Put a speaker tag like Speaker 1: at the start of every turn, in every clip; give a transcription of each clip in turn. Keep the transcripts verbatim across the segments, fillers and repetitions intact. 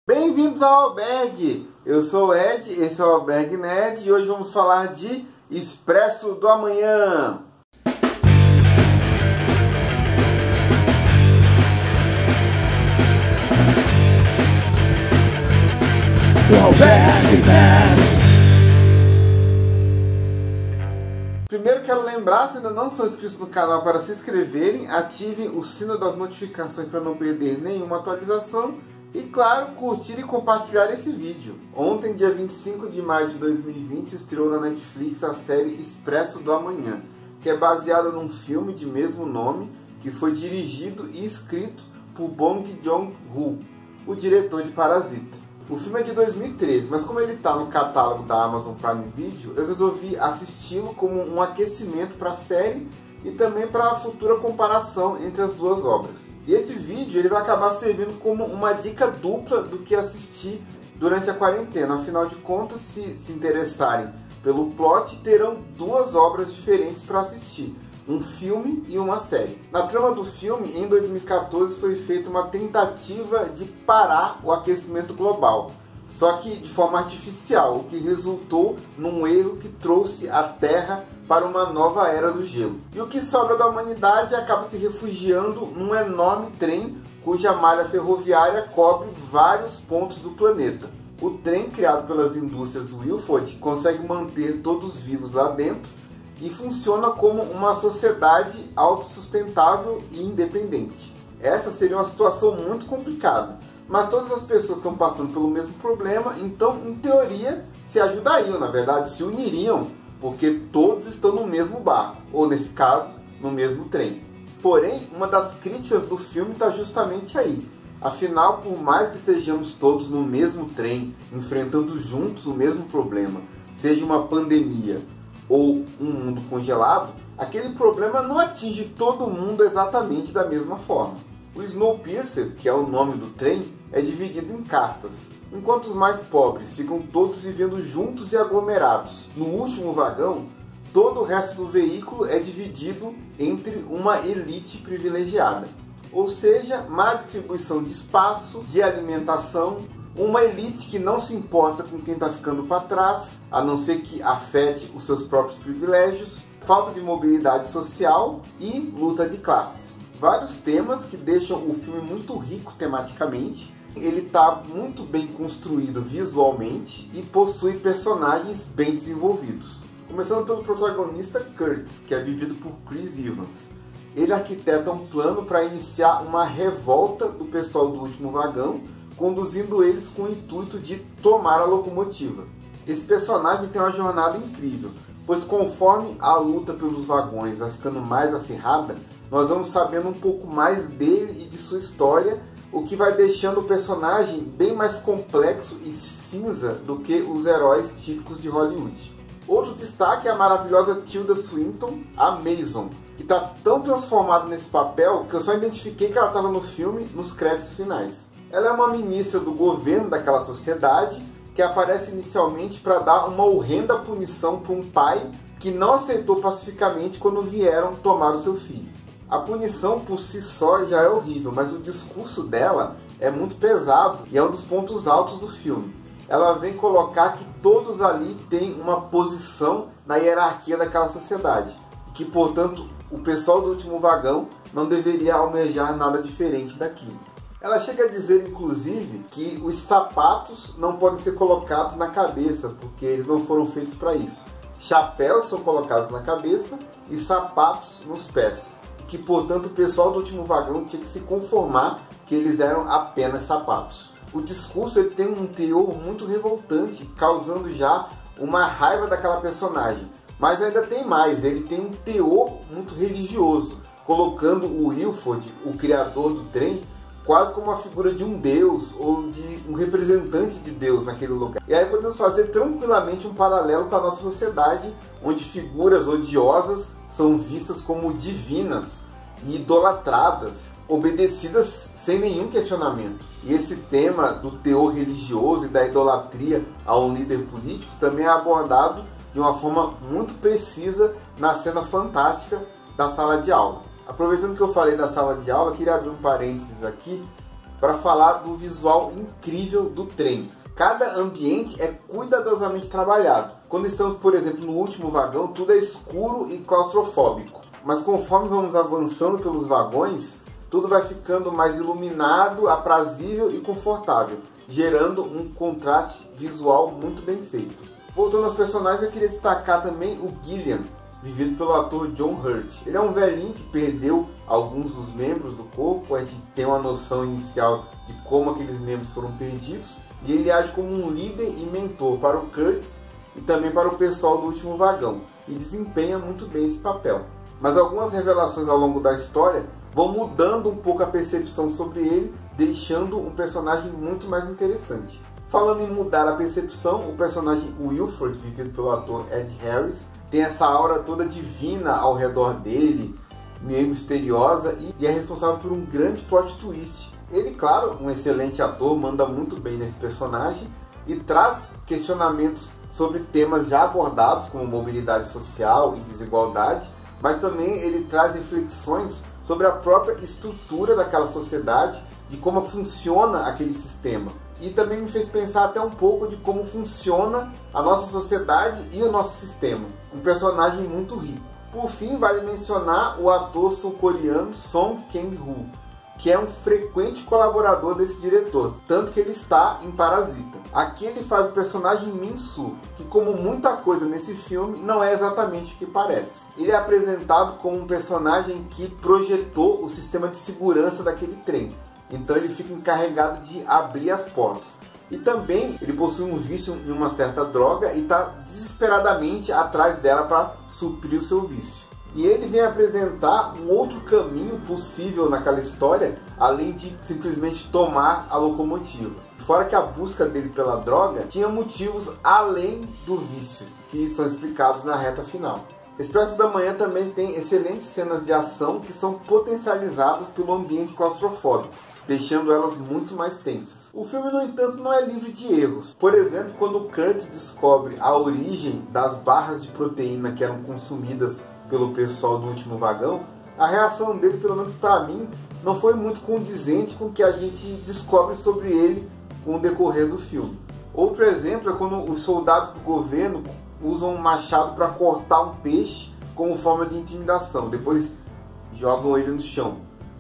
Speaker 1: Bem-vindos ao Albergue! Eu sou o Ed, esse é o Albergue Nerd e hoje vamos falar de Expresso do Amanhã. O Albergue Nerd. Primeiro quero lembrar, se ainda não são inscritos no canal, para se inscreverem, ativem o sino das notificações para não perder nenhuma atualização. E claro, curtir e compartilhar esse vídeo. Ontem, dia vinte e cinco de maio de dois mil e vinte, estreou na Netflix a série Expresso do Amanhã, que é baseada num filme de mesmo nome, que foi dirigido e escrito por Bong Joon-ho, o diretor de Parasita. O filme é de dois mil e treze, mas como ele está no catálogo da Amazon Prime Video, eu resolvi assisti-lo como um aquecimento para a série e também para a futura comparação entre as duas obras. E esse vídeo ele vai acabar servindo como uma dica dupla do que assistir durante a quarentena. Afinal de contas, se se interessarem pelo plot, terão duas obras diferentes para assistir, um filme e uma série. Na trama do filme, em dois mil e quatorze, foi feita uma tentativa de parar o aquecimento global, só que de forma artificial, o que resultou num erro que trouxe a Terra para uma nova era do gelo. E o que sobra da humanidade acaba se refugiando num enorme trem cuja malha ferroviária cobre vários pontos do planeta. O trem, criado pelas indústrias Wilford, consegue manter todos vivos lá dentro e funciona como uma sociedade autossustentável e independente. Essa seria uma situação muito complicada, mas todas as pessoas estão passando pelo mesmo problema, então, em teoria, se ajudariam, na verdade, se uniriam, porque todos estão no mesmo barco, ou nesse caso, no mesmo trem. Porém, uma das críticas do filme está justamente aí. Afinal, por mais que sejamos todos no mesmo trem, enfrentando juntos o mesmo problema, seja uma pandemia ou um mundo congelado, aquele problema não atinge todo mundo exatamente da mesma forma. O Snowpiercer, que é o nome do trem, é dividido em castas. Enquanto os mais pobres ficam todos vivendo juntos e aglomerados no último vagão, todo o resto do veículo é dividido entre uma elite privilegiada. Ou seja, má distribuição de espaço, de alimentação, uma elite que não se importa com quem está ficando para trás, a não ser que afete os seus próprios privilégios, falta de mobilidade social e luta de classes. Vários temas que deixam o filme muito rico tematicamente. Ele está muito bem construído visualmente e possui personagens bem desenvolvidos. Começando pelo protagonista Curtis, que é vivido por Chris Evans. Ele arquiteta um plano para iniciar uma revolta do pessoal do último vagão, conduzindo eles com o intuito de tomar a locomotiva. Esse personagem tem uma jornada incrível, pois conforme a luta pelos vagões vai ficando mais acirrada, nós vamos sabendo um pouco mais dele e de sua história, o que vai deixando o personagem bem mais complexo e cinza do que os heróis típicos de Hollywood. Outro destaque é a maravilhosa Tilda Swinton, a Mason, que está tão transformada nesse papel que eu só identifiquei que ela estava no filme nos créditos finais. Ela é uma ministra do governo daquela sociedade que aparece inicialmente para dar uma horrenda punição para um pai que não aceitou pacificamente quando vieram tomar o seu filho. A punição por si só já é horrível, mas o discurso dela é muito pesado e é um dos pontos altos do filme. Ela vem colocar que todos ali têm uma posição na hierarquia daquela sociedade, que, portanto, o pessoal do último vagão não deveria almejar nada diferente daquilo. Ela chega a dizer, inclusive, que os sapatos não podem ser colocados na cabeça, porque eles não foram feitos para isso. Chapéus são colocados na cabeça e sapatos nos pés, que, portanto, o pessoal do último vagão tinha que se conformar que eles eram apenas sapatos. O discurso ele tem um teor muito revoltante, causando já uma raiva daquela personagem. Mas ainda tem mais, ele tem um teor muito religioso, colocando o Wilford, o criador do trem, quase como uma figura de um deus ou de um representante de Deus naquele lugar. E aí podemos fazer tranquilamente um paralelo com a nossa sociedade, onde figuras odiosas são vistas como divinas e idolatradas, obedecidas sem nenhum questionamento. E esse tema do teor religioso e da idolatria a um líder político também é abordado de uma forma muito precisa na cena fantástica da sala de aula. Aproveitando que eu falei da sala de aula, queria abrir um parênteses aqui para falar do visual incrível do trem. Cada ambiente é cuidadosamente trabalhado. Quando estamos, por exemplo, no último vagão, tudo é escuro e claustrofóbico. Mas conforme vamos avançando pelos vagões, tudo vai ficando mais iluminado, aprazível e confortável, gerando um contraste visual muito bem feito. Voltando aos personagens, eu queria destacar também o Gillian, vivido pelo ator John Hurt. Ele é um velhinho que perdeu alguns dos membros do corpo, a gente tem uma noção inicial de como aqueles membros foram perdidos, e ele age como um líder e mentor para o Curtis e também para o pessoal do último vagão, e desempenha muito bem esse papel. Mas algumas revelações ao longo da história vão mudando um pouco a percepção sobre ele, deixando um personagem muito mais interessante. Falando em mudar a percepção, o personagem Wilford, vivido pelo ator Ed Harris, tem essa aura toda divina ao redor dele, meio misteriosa, e é responsável por um grande plot twist. Ele, claro, um excelente ator, manda muito bem nesse personagem e traz questionamentos sobre temas já abordados, como mobilidade social e desigualdade, mas também ele traz reflexões sobre a própria estrutura daquela sociedade, de como funciona aquele sistema. E também me fez pensar até um pouco de como funciona a nossa sociedade e o nosso sistema. Um personagem muito rico. Por fim, vale mencionar o ator sul-coreano Song Kang-ho, que é um frequente colaborador desse diretor, tanto que ele está em Parasita. Aqui ele faz o personagem Min-soo, que, como muita coisa nesse filme, não é exatamente o que parece. Ele é apresentado como um personagem que projetou o sistema de segurança daquele trem, então ele fica encarregado de abrir as portas. E também ele possui um vício em uma certa droga e está desesperadamente atrás dela para suprir o seu vício. E ele vem apresentar um outro caminho possível naquela história, além de simplesmente tomar a locomotiva. Fora que a busca dele pela droga tinha motivos além do vício, que são explicados na reta final. Expresso da Manhã também tem excelentes cenas de ação que são potencializadas pelo ambiente claustrofóbico, deixando elas muito mais tensas. O filme, no entanto, não é livre de erros. Por exemplo, quando o Kurt descobre a origem das barras de proteína que eram consumidas pelo pessoal do último vagão, a reação dele, pelo menos para mim, não foi muito condizente com o que a gente descobre sobre ele com o decorrer do filme. Outro exemplo é quando os soldados do governo usam um machado para cortar um peixe como forma de intimidação, depois jogam ele no chão.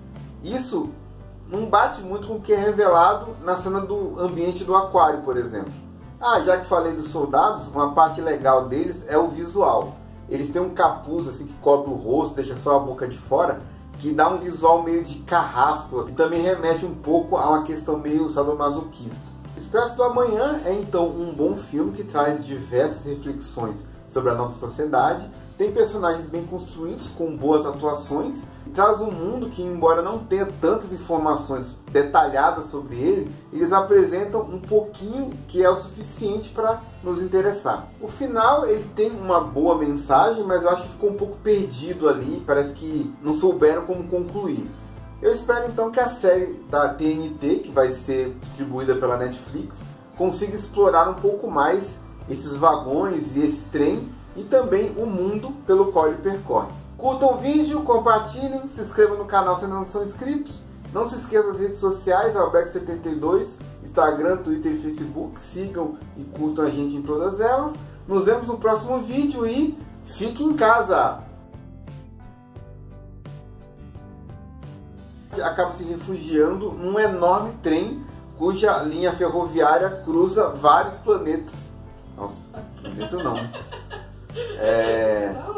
Speaker 1: Isso não bate muito com o que é revelado na cena do ambiente do aquário, por exemplo. Ah, já que falei dos soldados, uma parte legal deles é o visual. Eles têm um capuz assim que cobre o rosto, deixa só a boca de fora, que dá um visual meio de carrasco e também remete um pouco a uma questão meio sadomasoquista. Expresso do Amanhã é então um bom filme que traz diversas reflexões sobre a nossa sociedade, tem personagens bem construídos, com boas atuações, e traz um mundo que, embora não tenha tantas informações detalhadas sobre ele, eles apresentam um pouquinho que é o suficiente para nos interessar. O final, ele tem uma boa mensagem, mas eu acho que ficou um pouco perdido ali, parece que não souberam como concluir. Eu espero então que a série da T N T, que vai ser distribuída pela Netflix, consiga explorar um pouco mais esses vagões e esse trem e também o mundo pelo qual ele percorre. Curtam o vídeo, compartilhem, se inscrevam no canal se ainda não são inscritos. Não se esqueçam das redes sociais, Albeck setenta e dois, Instagram, Twitter e Facebook. Sigam e curtam a gente em todas elas. Nos vemos no próximo vídeo e fique em casa! Acaba se refugiando num enorme trem cuja linha ferroviária cruza vários planetas. Nossa, planeta não. É...